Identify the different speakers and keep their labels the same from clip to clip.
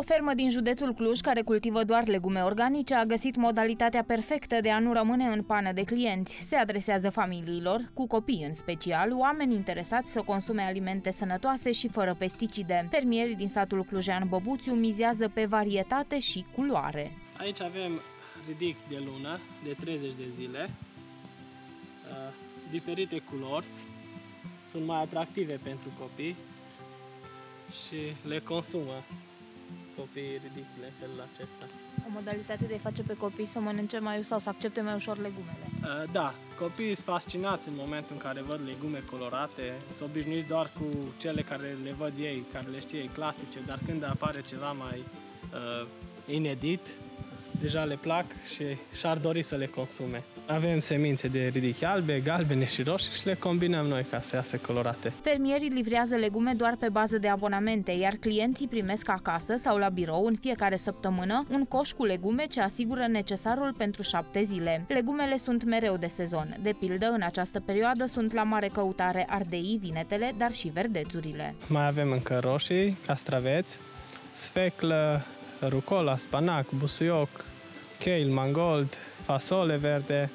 Speaker 1: fermă din județul Cluj, care cultivă doar legume organice, a găsit modalitatea perfectă de a nu rămâne în pană de clienți. Se adresează familiilor, cu copii în special, oameni interesați să consume alimente sănătoase și fără pesticide. Fermierii din satul clujean Băbuțiu mizează pe varietate și culoare.
Speaker 2: Aici avem ridic de lună, de 30 de zile, diferite culori, sunt mai atractive pentru copii și le consumă copiii ridicile în felul acesta.
Speaker 1: O modalitate de a face pe copii să mănânce mai sau să accepte mai ușor legumele.
Speaker 2: Da, copiii sunt fascinați în momentul în care văd legume colorate, sunt obișnuiți doar cu cele care le văd ei, care le știe ei clasice, dar când apare ceva mai inedit, deja le plac și și-ar dori să le consume. Avem semințe de ridichi albe, galbene și roșii și le combinăm noi ca să iasă colorate.
Speaker 1: Fermierii livrează legume doar pe bază de abonamente, iar clienții primesc acasă sau la birou în fiecare săptămână un coș cu legume ce asigură necesarul pentru 7 zile. Legumele sunt mereu de sezon. De pildă, în această perioadă sunt la mare căutare ardeii, vinetele, dar și verdețurile.
Speaker 2: Mai avem încă roșii, castraveți, sfeclă, rucola, spanac, busuioc, kale, mangold, fasole verde,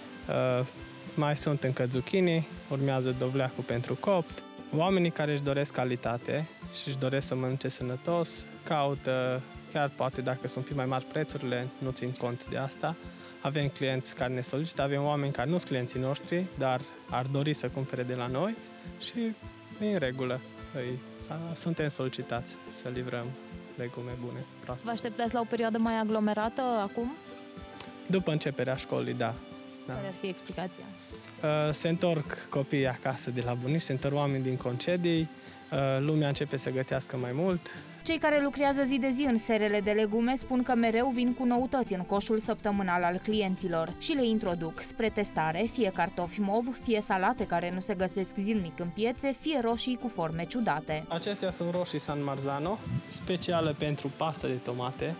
Speaker 2: mai sunt încă zucchini, urmează dovleacul pentru copt. Oamenii care își doresc calitate și își doresc să mănânce sănătos, caută, chiar poate dacă sunt mai mari prețurile, nu țin cont de asta. Avem clienți care ne solicită, avem oameni care nu sunt clienții noștri, dar ar dori să cumpere de la noi și e în regulă. Suntem solicitați să livrăm legume bune, proaspete.
Speaker 1: Vă așteptați la o perioadă mai aglomerată acum?
Speaker 2: După începerea școlii, da.
Speaker 1: Care ar fi explicația?
Speaker 2: Se întorc copiii acasă de la bunici, se întorc oameni din concedii, lumea începe să gătească mai mult.
Speaker 1: Cei care lucrează zi de zi în serele de legume spun că mereu vin cu noutăți în coșul săptămânal al clienților și le introduc spre testare, fie cartofi mov, fie salate care nu se găsesc zilnic în piețe, fie roșii cu forme ciudate.
Speaker 2: Acestea sunt roșii San Marzano, specială pentru pastă de tomate,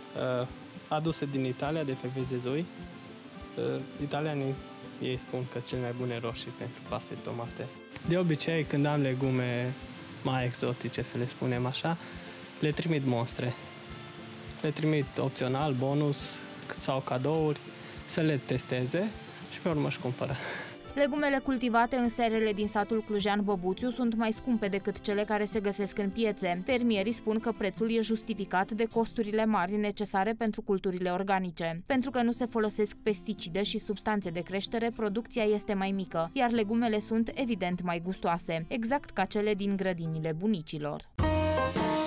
Speaker 2: aduse din Italia, de pe Vezezui. Italianii ei spun că cele mai bune roșii pentru pastă de tomate. De obicei, când am legume mai exotice, să le spunem așa, le trimit monstre. Le trimit opțional, bonus sau cadouri, să le testeze și pe urmă își cumpără.
Speaker 1: Legumele cultivate în serele din satul clujean Băbuțiu sunt mai scumpe decât cele care se găsesc în piețe. Fermierii spun că prețul e justificat de costurile mari necesare pentru culturile organice. Pentru că nu se folosesc pesticide și substanțe de creștere, producția este mai mică, iar legumele sunt evident mai gustoase, exact ca cele din grădinile bunicilor.